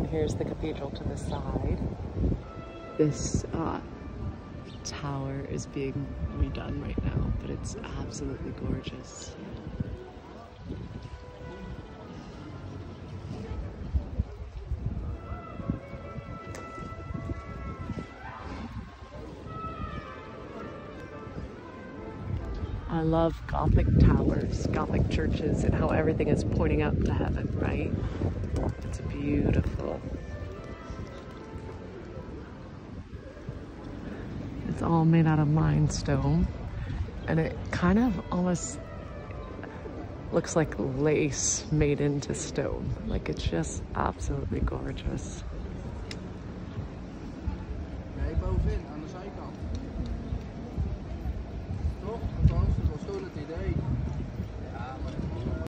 here's the cathedral to the side. This tower is being redone right now, but it's absolutely gorgeous. I love Gothic towers, Gothic churches, and how everything is pointing up to heaven, right? It's beautiful. It's all made out of limestone, and it kind of almost looks like lace made into stone. Like, it's just absolutely gorgeous. Nee, bovenin.